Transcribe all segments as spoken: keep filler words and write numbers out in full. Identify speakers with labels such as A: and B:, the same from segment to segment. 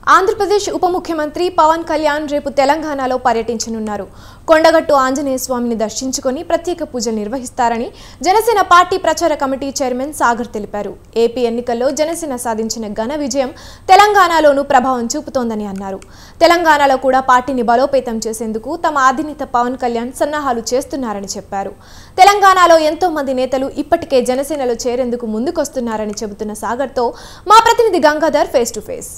A: ఆంధ్రప్రదేశ్ ఉప ముఖ్యమంత్రి పవన్ కళ్యాణ్ రేపు తెలంగాణలో పర్యటించనున్నారు. కొండగట్టు ఆంజనేయ స్వామిని దర్శించుకొని ప్రత్యేక పూజలు నిర్వహిస్తారని జనసేన పార్టీ ప్రచార కమిటీ చైర్మన్ సాగర్ తెలిపారు. ఏపీ ఎన్నికల్లో జనసేన సాధించిన ఘన విజయం తెలంగాణలోనూ ప్రభావం చూపుతోందని అన్నారు. తెలంగాణలో కూడా పార్టీని బలోపేతం చేసేందుకు తమ అధినేత పవన్ కళ్యాణ్ సన్నాహాలు చేస్తున్నారని చెప్పారు. తెలంగాణలో ఎంతో మంది నేతలు ఇప్పటికే జనసేనలో చేరేందుకు ముందుకొస్తున్నారని చెబుతున్న సాగర్తో మా ప్రతినిధి గంగాధర్ ఫేస్ టు ఫేస్.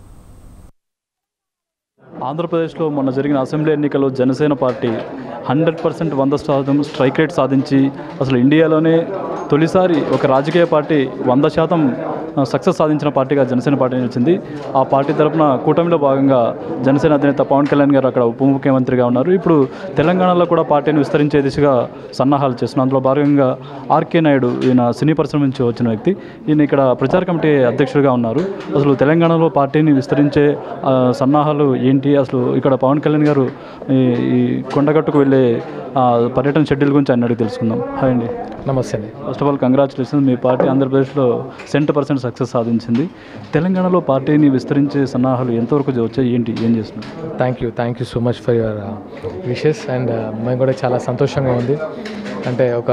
B: ఆంధ్రప్రదేశ్లో మొన్న జరిగిన అసెంబ్లీ ఎన్నికల్లో జనసేన పార్టీ హండ్రెడ్ పర్సెంట్ వంద శాతం స్ట్రైక్ రేట్ సాధించి అసలు ఇండియాలోనే తొలిసారి ఒక రాజకీయ పార్టీ వంద శాతం సక్సెస్ సాధించిన పార్టీగా జనసేన పార్టీ నిలిచింది. ఆ పార్టీ తరఫున కూటమిలో భాగంగా జనసేన అధినేత పవన్ కళ్యాణ్ గారు అక్కడ ఉప ముఖ్యమంత్రిగా ఉన్నారు. ఇప్పుడు తెలంగాణలో కూడా పార్టీని విస్తరించే దిశగా సన్నాహాలు చేస్తున్నారు. అందులో భాగంగా ఆర్కే నాయుడు, ఈయన సినీ పరిశ్రమ నుంచి వచ్చిన వ్యక్తి, ఈయన ఇక్కడ ప్రచార కమిటీ అధ్యక్షుడిగా ఉన్నారు. అసలు తెలంగాణలో పార్టీని విస్తరించే సన్నాహాలు ఏంటి, అసలు ఇక్కడ పవన్ కళ్యాణ్ గారు ఈ కొండగట్టుకు వెళ్ళే పర్యటన షెడ్యూల్ గురించి ఆయన అడిగి తెలుసుకుందాం. హాయ్ అండి.
C: నమస్తే అండి.
B: ఫస్ట్ ఆఫ్ ఆల్ కంగ్రాచులేషన్స్, మీ పార్టీ ఆంధ్రప్రదేశ్లో సెవెంటీ పర్సెంట్ సక్సెస్ సాధించింది. తెలంగాణలో పార్టీని విస్తరించే సన్నాహాలు ఎంతవరకు వచ్చాయి, ఏంటి, ఏం చేస్తున్నారు?
C: Thank you thank you so much for your wishes. And మేము కూడా చాలా సంతోషంగా ఉంది. అంటే ఒక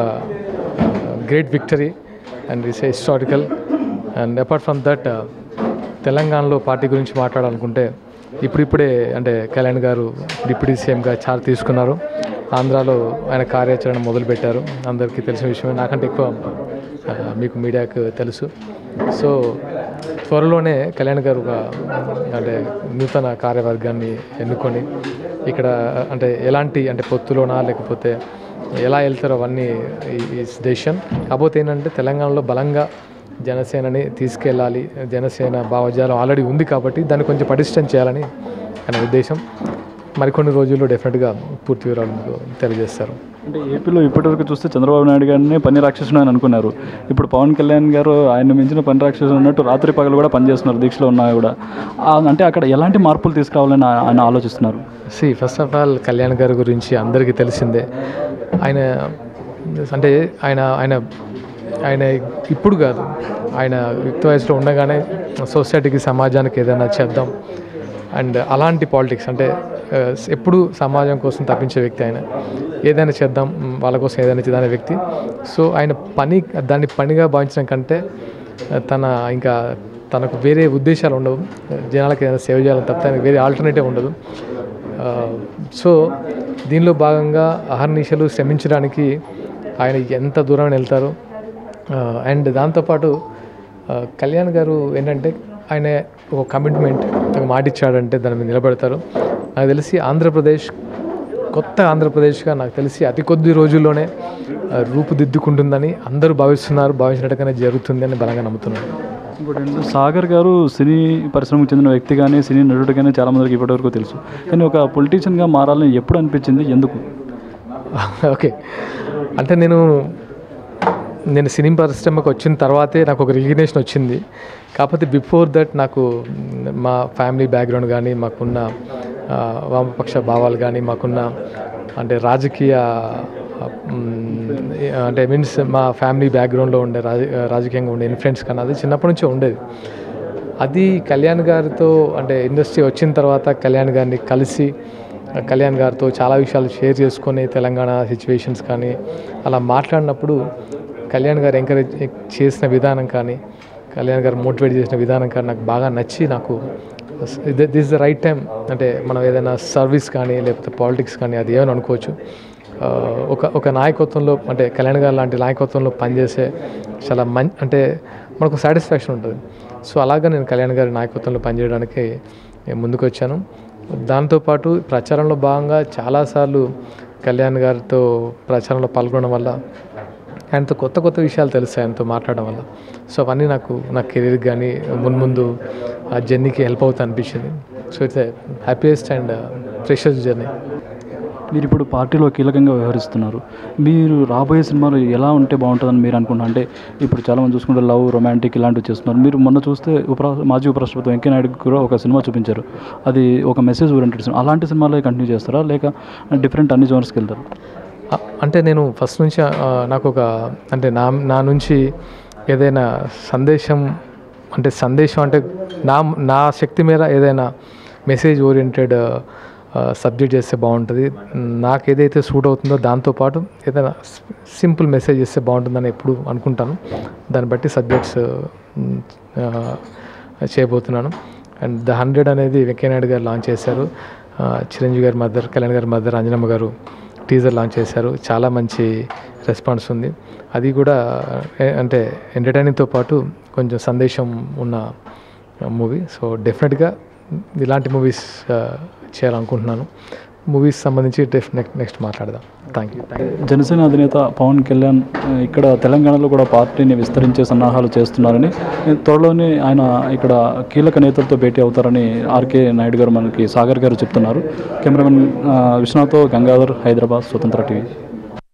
C: great victory and it's historical. And apart from that తెలంగాణలో పార్టీ గురించి మాట్లాడాలనుకుంటే ఇప్పుడిప్పుడే అంటే కళ్యాణ్ గారు డిప్యూటీ సీఎంగా చార్జ్ తీసుకున్నారు. ఆంధ్రాలో ఆయన కార్యాచరణ మొదలుపెట్టారు. అందరికీ తెలిసిన విషయమే, నాకంటే ఎక్కువ మీకు మీడియాకు తెలుసు. సో త్వరలోనే కళ్యాణ్ గారు ఒక అంటే నూతన కార్యవర్గాన్ని ఎన్నుకొని ఇక్కడ అంటే ఎలాంటి అంటే పొత్తులోనా లేకపోతే ఎలా వెళ్తారో అవన్నీ ఈ డెసిషన్. కాకపోతే ఏంటంటే తెలంగాణలో బలంగా జనసేనని తీసుకెళ్ళాలి. జనసేన భావజాలం ఆల్రెడీ ఉంది కాబట్టి దాన్ని కొంచెం పటిష్టం చేయాలని అనే ఉద్దేశం. మరికొన్ని రోజుల్లో డెఫినెట్గా పూర్తి వివరాలు మీకు తెలియజేస్తారు.
B: అంటే ఏపీలో ఇప్పటివరకు చూస్తే చంద్రబాబు నాయుడు గారిని పని రాక్షసుడు అని అనుకున్నారు. ఇప్పుడు పవన్ కళ్యాణ్ గారు ఆయన మించిన పని రాక్షసుడు అన్నట్టు రాత్రి పగలు కూడా పనిచేస్తున్నారు, దీక్షలో ఉన్నా కూడా. అంటే అక్కడ ఎలాంటి మార్పులు తీసుకురావాలని ఆయన ఆలోచిస్తున్నారు?
C: See first of all Kalyan గారి గురించి అందరికీ తెలిసిందే. ఆయన అంటే ఆయన ఆయన ఆయన ఇప్పుడు కాదు, ఆయన యుక్త వయసులో ఉండగానే సొసైటీకి సమాజానికి ఏదైనా చేద్దాం అండ్ అలాంటి పాలిటిక్స్ అంటే ఎప్పుడు సమాజం కోసం తప్పించే వ్యక్తి. ఆయన ఏదైనా చేద్దాం, వాళ్ళ కోసం ఏదైనా చేద్దాం వ్యక్తి. సో ఆయన పని దాన్ని పనిగా భావించడం కంటే తన ఇంకా తనకు వేరే ఉద్దేశాలు ఉండవు. జనాలకు ఏదైనా సేవ చేయాలని తప్ప ఆయనకు వేరే ఆల్టర్నేటివ్ ఉండదు. సో దీనిలో భాగంగా అహర్నిశలు శ్రమించడానికి ఆయన ఎంత దూరం వెళ్తారు. అండ్ దాంతోపాటు కళ్యాణ్ గారు ఏంటంటే ఆయన ఒక కమిట్మెంట్, ఒక మాట ఇచ్చాడంటే దాని మీద నిలబడతారు. నాకు తెలిసి ఆంధ్రప్రదేశ్ కొత్త ఆంధ్రప్రదేశ్గా నాకు తెలిసి అతి కొద్ది రోజుల్లోనే రూపుదిద్దుకుంటుందని అందరూ భావిస్తున్నారు. భావించినట్టుగానే జరుగుతుంది అని బలంగా నమ్ముతున్నారు.
B: ఇప్పుడు సాగర్ గారు సినీ పరిశ్రమకు చెందిన వ్యక్తి కానీ సినీ నటుడు కానీ చాలామందికి ఇప్పటివరకు తెలుసు. కానీ ఒక పొలిటీషియన్గా మారాలని ఎప్పుడు అనిపించింది, ఎందుకు?
C: ఓకే, అంటే నేను నేను సినీ పరిశ్రమకు వచ్చిన తర్వాతే నాకు ఒక రికగ్నిషన్ వచ్చింది. కాకపోతే బిఫోర్ దట్ నాకు మా ఫ్యామిలీ బ్యాక్గ్రౌండ్ కానీ మాకున్న వామపక్ష భావాలు కానీ మాకున్న అంటే రాజకీయ అంటే మీన్స్ మా ఫ్యామిలీ బ్యాక్గ్రౌండ్లో ఉండే రాజ రాజకీయంగా ఉండే ఇన్ఫ్లుయెన్స్ కానీ అది చిన్నప్పటి నుంచే ఉండేది. అది కళ్యాణ్ గారితో అంటే ఇండస్ట్రీ వచ్చిన తర్వాత కళ్యాణ్ గారిని కలిసి కళ్యాణ్ గారితో చాలా విషయాలు షేర్ చేసుకొని తెలంగాణ సిచ్యువేషన్స్ కానీ అలా మాట్లాడినప్పుడు కళ్యాణ్ గారు ఎంకరేజ్ చేసిన విధానం కానీ కళ్యాణ్ గారు మోటివేట్ చేసిన విధానం కానీ నాకు బాగా నచ్చి నాకు this is the right time. అంటే మనం ఏదైనా సర్వీస్ కానీ లేకపోతే పాలిటిక్స్ కానీ అది ఏమని అనుకోవచ్చు. ఒక ఒక నాయకత్వంలో అంటే కళ్యాణ్ గారు లాంటి నాయకత్వంలో పనిచేసే చాలా మం అంటే మనకు సాటిస్ఫాక్షన్ ఉంటుంది. సో అలాగా నేను కళ్యాణ్ గారి నాయకత్వంలో పనిచేయడానికి ముందుకు వచ్చాను. దాంతోపాటు ప్రచారంలో భాగంగా చాలాసార్లు కళ్యాణ్ గారితో ప్రచారంలో పాల్గొనడం వల్ల ఆయనతో కొత్త కొత్త విషయాలు తెలుస్తాయి ఆయనతో మాట్లాడడం వల్ల. సో అవన్నీ నాకు నా కెరీర్కి కానీ మున్ముందు ఆ జర్నీకి హెల్ప్ అవుతుంది అనిపించింది. So it's happiest and freshest journey.
B: మీరు ఇప్పుడు పార్టీలో కీలకంగా వ్యవహరిస్తున్నారు. మీరు రాబోయే సినిమాలు ఎలా ఉంటే బాగుంటుందని మీరు అనుకుంటున్నారు? అంటే ఇప్పుడు చాలామంది చూసుకుంటే లవ్, రొమాంటిక్ ఇలాంటివి చేస్తున్నారు. మీరు మొన్న చూస్తే ఉపరా మాజీ ఉపరాష్ట్రపతి వెంకయ్య నాయుడు కూడా ఒక సినిమా చూపించారు, అది ఒక మెసేజ్ ఓరియంటెడ్ సినిమా. అలాంటి సినిమాలే కంటిన్యూ చేస్తారా లేక డిఫరెంట్ అన్ని జోనర్స్కి వెళ్తారు?
C: అంటే నేను ఫస్ట్ నుంచి నాకు ఒక అంటే నా నా నుంచి ఏదైనా సందేశం అంటే సందేశం అంటే నా నా శక్తి మేర ఏదైనా మెసేజ్ ఓరియంటెడ్ సబ్జెక్ట్ చేస్తే బాగుంటుంది, నాకు ఏదైతే సూట్ అవుతుందో దాంతోపాటు ఏదైనా సింపుల్ మెసేజ్ చేస్తే బాగుంటుందని ఎప్పుడు అనుకుంటాను. దాన్ని బట్టి సబ్జెక్ట్స్ చేయబోతున్నాను. అండ్ ద హండ్రెడ్ అనేది వెంకయ్య నాయుడు గారు లాంచ్ చేశారు. చిరంజీవి గారి మదర్, కళ్యాణ్ గారి మదర్ అంజనమ్మ గారు టీజర్ లాంచ్ చేశారు. చాలా మంచి రెస్పాన్స్ ఉంది. అది కూడా అంటే ఎంటర్టైనింగ్తో పాటు కొంచెం సందేశం ఉన్న మూవీ. సో డెఫినెట్గా ఇలాంటి మూవీస్ చేయాలనుకుంటున్నాను. మూవీస్ సంబంధించి డెఫినెట్ నెక్స్ట్ మాట్లాడదాం. Thank you.
B: జనసేన అధినేత పవన్ కళ్యాణ్ ఇక్కడ తెలంగాణలో కూడా పార్టీని విస్తరించే సన్నాహాలు చేస్తున్నారని, త్వరలోనే ఆయన ఇక్కడ కీలక నేతలతో భేటీ అవుతారని ఆర్కే నాయుడు గారు మనకి సాగర్ గారు చెప్తున్నారు. కెమెరామెన్ విశ్వనాథ్తో గంగాధర్, హైదరాబాద్, స్వతంత్ర టీవీ.